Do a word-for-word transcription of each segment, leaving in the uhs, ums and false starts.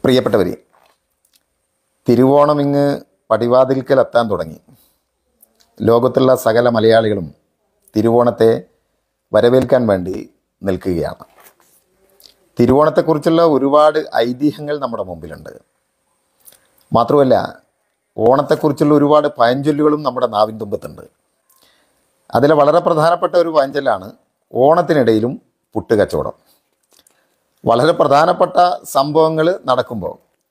പ്രിയപ്പെട്ടവരെ, തിരുവോണം ഇങ്ങ് പടിവാതിൽക്കലെത്താൻ തുടങ്ങി. ലോകത്തുള്ള സകല മലയാളികളും തിരുവോണത്തെ വരവേൽക്കാൻ വേണ്ടി നിൽക്കുകയാണ്. തിരുവോണത്തെക്കുറിച്ചുള്ള ഒരുപാട് ഐതിഹ്യങ്ങൾ നമ്മുടെ മുമ്പിലുണ്ട്. മാത്രമല്ല, ഓണത്തെക്കുറിച്ചുള്ള ഒരുപാട് പഴഞ്ചൊല്ലുകളും നമ്മുടെ നാവിൻ തുമ്പത്തുണ്ട്. അതിലെ വളരെ പ്രധാനപ്പെട്ട ഒരു പഴഞ്ചൊല്ലാണ് ഓണത്തിനിടയിലും പുട്ടുകച്ചവടം. വളരെ പ്രധാനപ്പെട്ട സംഭവങ്ങൾ നടക്കുമ്പോൾ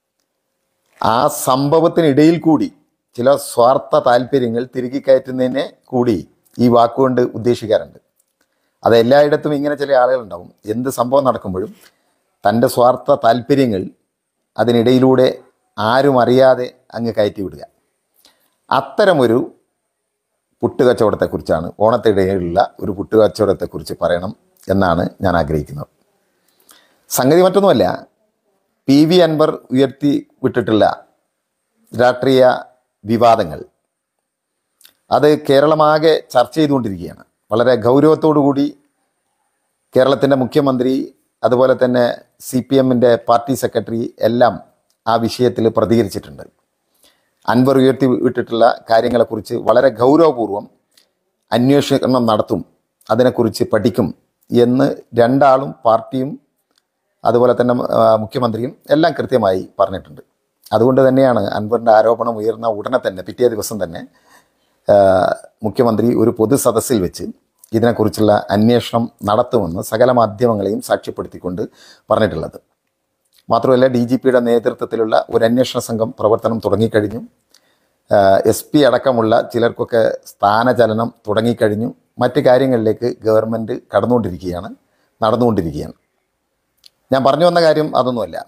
ആ സംഭവത്തിനിടയിൽ കൂടി ചില സ്വാർത്ഥ താല്പര്യങ്ങൾ തിരുകി കയറ്റുന്നതിനെ കൂടി ഈ വാക്കുകൊണ്ട് ഉദ്ദേശിക്കാറുണ്ട്. അത് എല്ലായിടത്തും ഇങ്ങനെ ചില ആളുകളുണ്ടാവും. എന്ത് സംഭവം നടക്കുമ്പോഴും തൻ്റെ സ്വാർത്ഥ താല്പര്യങ്ങൾ അതിനിടയിലൂടെ ആരും അറിയാതെ അങ്ങ് കയറ്റി വിടുക. അത്തരമൊരു പുട്ടുകച്ചവടത്തെക്കുറിച്ചാണ്, ഓണത്തിനിടയിലുള്ള ഒരു പുട്ടുകച്ചവടത്തെക്കുറിച്ച് പറയണം എന്നാണ് ഞാൻ ആഗ്രഹിക്കുന്നത്. സംഗതി മറ്റൊന്നുമല്ല, പി വി അൻവർ ഉയർത്തി വിട്ടിട്ടുള്ള രാഷ്ട്രീയ വിവാദങ്ങൾ അത് കേരളമാകെ ചർച്ച ചെയ്തുകൊണ്ടിരിക്കുകയാണ്. വളരെ ഗൗരവത്തോടു കൂടി കേരളത്തിൻ്റെ മുഖ്യമന്ത്രി, അതുപോലെ തന്നെ സി പി എമ്മിൻ്റെ പാർട്ടി സെക്രട്ടറി എല്ലാം ആ വിഷയത്തിൽ പ്രതികരിച്ചിട്ടുണ്ട്. അൻവർ ഉയർത്തി വിട്ടിട്ടുള്ള കാര്യങ്ങളെക്കുറിച്ച് വളരെ ഗൗരവപൂർവം അന്വേഷണം നടത്തും, അതിനെക്കുറിച്ച് പഠിക്കും എന്ന് രണ്ടാളും, പാർട്ടിയും അതുപോലെ തന്നെ മുഖ്യമന്ത്രിയും എല്ലാം കൃത്യമായി പറഞ്ഞിട്ടുണ്ട്. അതുകൊണ്ട് തന്നെയാണ് അൻവറിൻ്റെ ആരോപണം ഉയർന്ന ഉടനെ തന്നെ പിറ്റേ ദിവസം തന്നെ മുഖ്യമന്ത്രി ഒരു പൊതു സദസ്സിൽ വെച്ച് ഇതിനെക്കുറിച്ചുള്ള അന്വേഷണം നടത്തുമെന്ന് സകല മാധ്യമങ്ങളെയും സാക്ഷ്യപ്പെടുത്തിക്കൊണ്ട് പറഞ്ഞിട്ടുള്ളത്. മാത്രമല്ല, ഡി ജി പിയുടെ നേതൃത്വത്തിലുള്ള ഒരു അന്വേഷണ സംഘം പ്രവർത്തനം തുടങ്ങിക്കഴിഞ്ഞു. എസ് പി അടക്കമുള്ള ചിലർക്കൊക്കെ സ്ഥാനചലനം തുടങ്ങിക്കഴിഞ്ഞു. മറ്റ് കാര്യങ്ങളിലേക്ക് ഗവൺമെൻറ് കടന്നുകൊണ്ടിരിക്കുകയാണ്, നടന്നുകൊണ്ടിരിക്കുകയാണ്. ഞാൻ പറഞ്ഞു വന്ന കാര്യം അതൊന്നുമല്ല.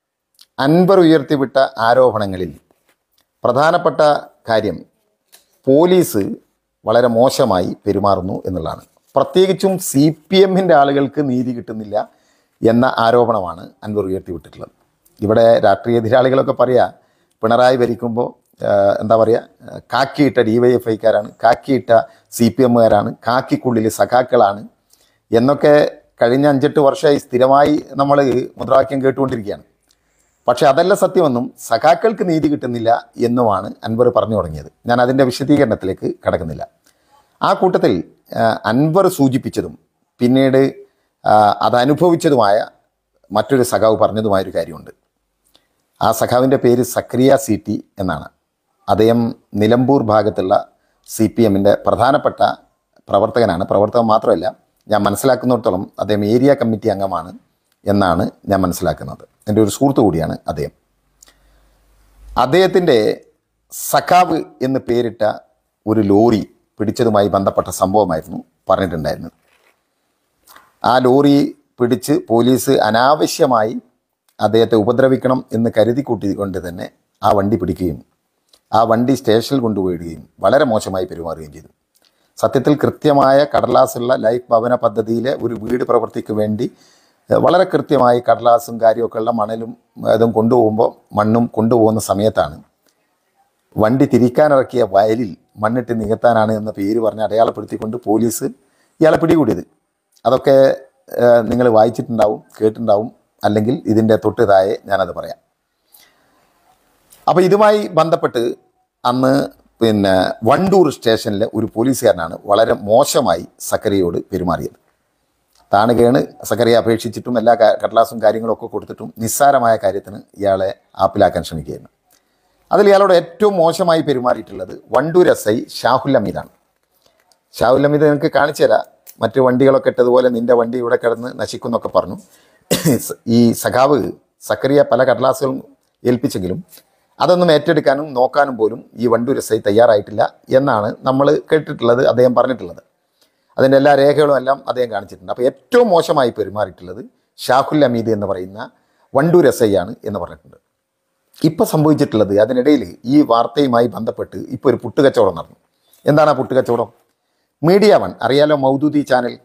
അൻവർ ഉയർത്തിവിട്ട ആരോപണങ്ങളിൽ പ്രധാനപ്പെട്ട കാര്യം പോലീസ് വളരെ മോശമായി പെരുമാറുന്നു എന്നുള്ളതാണ്. പ്രത്യേകിച്ചും സി പി എമ്മിൻ്റെ ആളുകൾക്ക് നീതി കിട്ടുന്നില്ല എന്ന ആരോപണമാണ് അൻവർ ഉയർത്തിവിട്ടിട്ടുള്ളത്. ഇവിടെ രാഷ്ട്രീയ എതിരാളികളൊക്കെ പറയുക, പിണറായി ഭരിക്കുമ്പോൾ എന്താ പറയുക, കാക്കിയിട്ട ഡി വൈ എഫ് ഐക്കാരാണ്, കാക്കിയിട്ട സി പി എമ്മുകാരാണ്, കാക്കിക്കുള്ളിൽ സഖാക്കളാണ് എന്നൊക്കെ കഴിഞ്ഞ അഞ്ചെട്ട് വർഷമായി സ്ഥിരമായി നമ്മൾ മുദ്രാവാക്യം കേട്ടുകൊണ്ടിരിക്കുകയാണ്. പക്ഷേ അതല്ല സത്യമെന്നും സഖാക്കൾക്ക് നീതി കിട്ടുന്നില്ല എന്നുമാണ് അൻവർ പറഞ്ഞു തുടങ്ങിയത്. ഞാൻ അതിൻ്റെ വിശദീകരണത്തിലേക്ക് കടക്കുന്നില്ല. ആ കൂട്ടത്തിൽ അൻവർ സൂചിപ്പിച്ചതും പിന്നീട് അതനുഭവിച്ചതുമായ മറ്റൊരു സഖാവ് പറഞ്ഞതുമായൊരു കാര്യമുണ്ട്. ആ സഖാവിൻ്റെ പേര് സക്രിയ സി ടി എന്നാണ്. അദ്ദേഹം നിലമ്പൂർ ഭാഗത്തുള്ള സി പി എമ്മിൻ്റെ പ്രധാനപ്പെട്ട പ്രവർത്തകനാണ്. പ്രവർത്തകൻ മാത്രമല്ല, ഞാൻ മനസ്സിലാക്കുന്നിടത്തോളം അദ്ദേഹം ഏരിയ കമ്മിറ്റി അംഗമാണ് എന്നാണ് ഞാൻ മനസ്സിലാക്കുന്നത്. എൻ്റെ ഒരു സുഹൃത്തു കൂടിയാണ് അദ്ദേഹം. അദ്ദേഹത്തിൻ്റെ സഖാവ് എന്ന് പേരിട്ട ഒരു ലോറി പിടിച്ചതുമായി ബന്ധപ്പെട്ട സംഭവമായിരുന്നു പറഞ്ഞിട്ടുണ്ടായിരുന്നത്. ആ ലോറി പിടിച്ച് പോലീസ് അനാവശ്യമായി അദ്ദേഹത്തെ ഉപദ്രവിക്കണം എന്ന് കരുതി കൂട്ടിക്കൊണ്ട് തന്നെ ആ വണ്ടി പിടിക്കുകയും ആ വണ്ടി സ്റ്റേഷനിൽ കൊണ്ടുപോയിടുകയും വളരെ മോശമായി പെരുമാറുകയും ചെയ്തു. സത്യത്തിൽ കൃത്യമായ കടലാസുള്ള ലൈഫ് ഭവന പദ്ധതിയിലെ ഒരു വീട് പ്രവൃത്തിക്ക് വേണ്ടി വളരെ കൃത്യമായി കടലാസും കാര്യമൊക്കെ ഉള്ള മണലും അതും കൊണ്ടുപോകുമ്പോൾ മണ്ണും കൊണ്ടുപോകുന്ന സമയത്താണ് വണ്ടി തിരിക്കാനിറക്കിയ വയലിൽ മണ്ണിട്ട് നികത്താനാണ് എന്ന പേര് പറഞ്ഞ് അടയാളപ്പെടുത്തിക്കൊണ്ട് പോലീസ് ഇയാളെ പിടികൂടിയത്. അതൊക്കെ നിങ്ങൾ വായിച്ചിട്ടുണ്ടാവും, കേട്ടിട്ടുണ്ടാവും, അല്ലെങ്കിൽ ഇതിൻ്റെ തൊട്ട് താഴെ ഞാനത് പറയാം. അപ്പോൾ ഇതുമായി ബന്ധപ്പെട്ട് അന്ന് പിന്നെ വണ്ടൂർ സ്റ്റേഷനിലെ ഒരു പോലീസുകാരനാണ് വളരെ മോശമായി സക്കറിയോട് പെരുമാറിയത്. താണുകേണ് സക്കറിയെ അപേക്ഷിച്ചിട്ടും എല്ലാ കടലാസും കാര്യങ്ങളൊക്കെ കൊടുത്തിട്ടും നിസ്സാരമായ കാര്യത്തിന് ഇയാളെ ആപ്പിലാക്കാൻ ശ്രമിക്കുകയായിരുന്നു. അതിൽ ഇയാളോട് ഏറ്റവും മോശമായി പെരുമാറിയിട്ടുള്ളത് വണ്ടൂർ എസ് ഐ ഷാഹുൽ അമീദാണ്. ഷാഹുൽ അമീദ് എനിക്ക് കാണിച്ചു തരാം, മറ്റ് വണ്ടികളൊക്കെ ഇട്ടതുപോലെ നിൻ്റെ വണ്ടി ഇവിടെ കിടന്ന് നശിക്കുന്നൊക്കെ പറഞ്ഞു. ഈ സഖാവ് സക്കറിയ പല കടലാസുകളും ഏൽപ്പിച്ചെങ്കിലും അതൊന്നും ഏറ്റെടുക്കാനും നോക്കാനും പോലും ഈ വണ്ടൂർ എസ് ഐ തയ്യാറായിട്ടില്ല എന്നാണ് നമ്മൾ കേട്ടിട്ടുള്ളത്, അദ്ദേഹം പറഞ്ഞിട്ടുള്ളത്. അതിൻ്റെ എല്ലാ രേഖകളും എല്ലാം അദ്ദേഹം കാണിച്ചിട്ടുണ്ട്. അപ്പോൾ ഏറ്റവും മോശമായി പെരുമാറിയിട്ടുള്ളത് ഷാഹുൽ അമീദ് എന്ന് പറയുന്ന വണ്ടൂർ എസ് ഐ ആണ് എന്ന് പറഞ്ഞിട്ടുണ്ട്. ഇപ്പോൾ സംഭവിച്ചിട്ടുള്ളത്, അതിനിടയിൽ ഈ വാർത്തയുമായി ബന്ധപ്പെട്ട് ഇപ്പോൾ ഒരു പുട്ടുകച്ചവടം നടന്നു. എന്താണ് ആ പുട്ടുകച്ചവടം? മീഡിയ വൺ അറിയാലോ, മൗദൂദി ചാനൽ,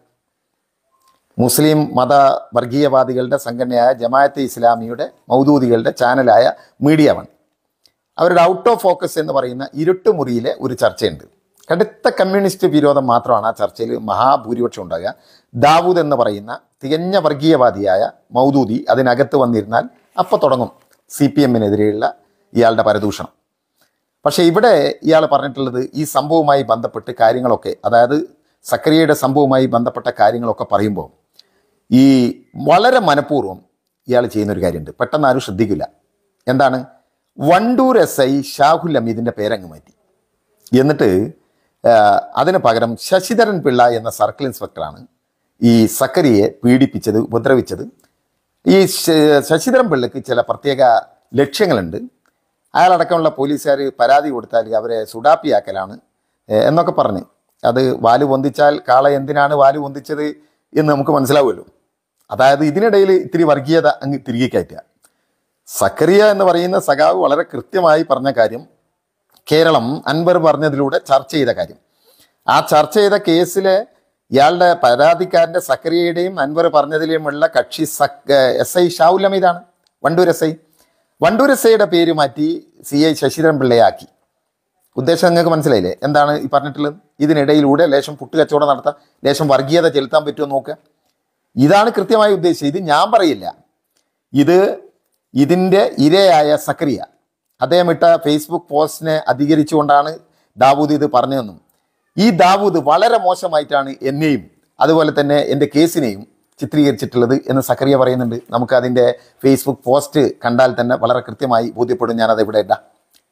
മുസ്ലിം മത വർഗീയവാദികളുടെ സംഘടനയായ ജമാഅത്തെ ഇസ്ലാമിയുടെ മൗദൂദികളുടെ ചാനലായ മീഡിയ വൺ, അവരുടെ ഔട്ട് ഓഫ് ഫോക്കസ് എന്ന് പറയുന്ന ഇരുട്ടുമുറിയിലെ ഒരു ചർച്ചയുണ്ട്. കടുത്ത കമ്മ്യൂണിസ്റ്റ് വിരോധം മാത്രമാണ് ആ ചർച്ചയിൽ മഹാഭൂരിപക്ഷം ഉണ്ടാകുക. ദാവൂദ് എന്ന് പറയുന്ന തികഞ്ഞ വർഗീയവാദിയായ മൗദൂദി അതിനകത്ത് വന്നിരുന്നാൽ അപ്പോൾ തുടങ്ങും സി പി എമ്മിനെതിരെയുള്ള ഇയാളുടെ പരദൂഷണം. പക്ഷേ ഇവിടെ ഇയാൾ പറഞ്ഞിട്ടുള്ളത് ഈ സംഭവവുമായി ബന്ധപ്പെട്ട് കാര്യങ്ങളൊക്കെ, അതായത് സക്കറിയയുടെ സംഭവവുമായി ബന്ധപ്പെട്ട കാര്യങ്ങളൊക്കെ പറയുമ്പോൾ ഈ വളരെ മനഃപൂർവ്വം ഇയാൾ ചെയ്യുന്നൊരു കാര്യമുണ്ട്, പെട്ടെന്ന് ആരും ശ്രദ്ധിക്കില്ല. എന്താണ്? വണ്ടൂർ എസ് ഐ ഷാഹുൽ ഹമീദിൻ്റെ പേരങ്ങ് മാറ്റി. എന്നിട്ട് അതിന് പകരം ശശിധരൻ പിള്ള എന്ന സർക്കിൾ ഇൻസ്പെക്ടറാണ് ഈ സക്കറിയെ പീഡിപ്പിച്ചത്, ഉപദ്രവിച്ചത്. ഈ ശശിധരൻ പിള്ളയ്ക്ക് ചില പ്രത്യേക ലക്ഷ്യങ്ങളുണ്ട്. അയാളടക്കമുള്ള പോലീസുകാർ പരാതി കൊടുത്താൽ അവരെ സുഡാപ്പിയാക്കലാണ് എന്നൊക്കെ പറഞ്ഞ്, അത് വാല് പൊന്തിച്ചാൽ കാള എന്തിനാണ് വാല് പൊന്തിച്ചത് എന്ന് നമുക്ക് മനസ്സിലാവുമല്ലോ. അതായത് ഇതിനിടയിൽ ഇത്തിരി വർഗീയത അങ്ങ് തിരികെ കയറ്റുക. സക്കറിയ എന്ന് പറയുന്ന സഖാവ് വളരെ കൃത്യമായി പറഞ്ഞ കാര്യം കേരളം അൻവർ പറഞ്ഞതിലൂടെ ചർച്ച ചെയ്ത കാര്യം. ആ ചർച്ച ചെയ്ത കേസിലെ ഇയാളുടെ പരാതിക്കാരൻ്റെ സക്കറിയയുടെയും അൻവർ പറഞ്ഞതിലുമുള്ള കക്ഷി സക് എസ് ഐ ഷാഹുൽ ഹമീദാണ്, Wandoor S I. Wandoor S ഐയുടെ പേര് മാറ്റി സി ഐ ശശിധരൻ പിള്ളയാക്കി. ഉദ്ദേശം നിങ്ങൾക്ക് മനസ്സിലായില്ലേ എന്താണ് ഈ പറഞ്ഞിട്ടുള്ളത്? ഇതിനിടയിലൂടെ ലേശം പുട്ടുകച്ചവടം നടത്താം, ലേശം വർഗീയത ചെലുത്താൻ പറ്റുമോ നോക്കുക. ഇതാണ് കൃത്യമായി ഉദ്ദേശിച്ചത്. ഇത് ഞാൻ പറയില്ല, ഇത് ഇതിൻ്റെ ഇരയായ സക്കറിയ അദ്ദേഹം ഇട്ട ഫേസ്ബുക്ക് പോസ്റ്റിനെ അധികരിച്ചുകൊണ്ടാണ് ദാവൂദ് ഇത് പറഞ്ഞതെന്നും ഈ ദാവൂദ് വളരെ മോശമായിട്ടാണ് എന്നെയും അതുപോലെ തന്നെ എൻ്റെ കേസിനെയും ചിത്രീകരിച്ചിട്ടുള്ളത് എന്ന് സക്കറിയ പറയുന്നുണ്ട്. നമുക്ക് അതിൻ്റെ ഫേസ്ബുക്ക് പോസ്റ്റ് കണ്ടാൽ തന്നെ വളരെ കൃത്യമായി ബോധ്യപ്പെടും. ഞാനത് ഇവിടെ ഇടാം.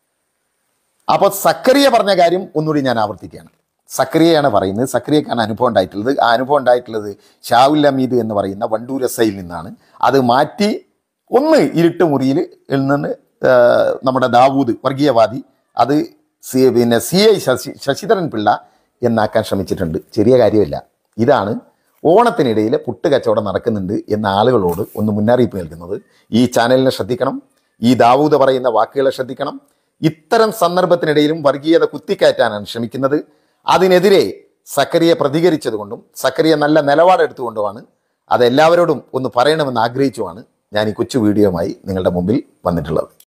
അപ്പോൾ സക്കറിയ പറഞ്ഞ കാര്യം ഒന്നുകൂടി ഞാൻ ആവർത്തിക്കുകയാണ്. സക്കറിയയാണ് പറയുന്നത്, സക്കറിയക്കാണ് അനുഭവം ഉണ്ടായിട്ടുള്ളത്. ആ അനുഭവം ഉണ്ടായിട്ടുള്ളത് ഷാഹുൽ ഹമീദ് എന്ന് പറയുന്ന വണ്ടൂർ എസ് ഐയിൽ നിന്നാണ്. അത് മാറ്റി ഒന്ന് ഇരുട്ട് മുറിയിൽ നിന്ന് നമ്മുടെ ദാവൂദ് വർഗീയവാദി അത് സി പിന്നെ സി ഐ ശശി ശശിധരൻ പിള്ള എന്നാക്കാൻ ശ്രമിച്ചിട്ടുണ്ട്. ചെറിയ കാര്യമില്ല. ഇതാണ് ഓണത്തിനിടയിൽ പുട്ട് കച്ചവടം നടക്കുന്നുണ്ട് എന്ന ആളുകളോട് ഒന്ന് മുന്നറിയിപ്പ് നൽകുന്നത്. ഈ ചാനലിനെ ശ്രദ്ധിക്കണം, ഈ ദാവൂദ് പറയുന്ന വാക്കുകളെ ശ്രദ്ധിക്കണം. ഇത്തരം സന്ദർഭത്തിനിടയിലും വർഗീയത കുത്തിക്കയറ്റാനാണ് ശ്രമിക്കുന്നത്. അതിനെതിരെ സക്കറിയ പ്രതികരിച്ചതുകൊണ്ടും സക്കറിയ നല്ല നിലപാടെടുത്തുകൊണ്ടുമാണ് അതെല്ലാവരോടും ഒന്ന് പറയണമെന്ന് ആഗ്രഹിച്ചുമാണ് ഞാൻ ഈ കൊച്ചു വീഡിയോയുമായി നിങ്ങളുടെ മുമ്പിൽ വന്നിട്ടുള്ളത്.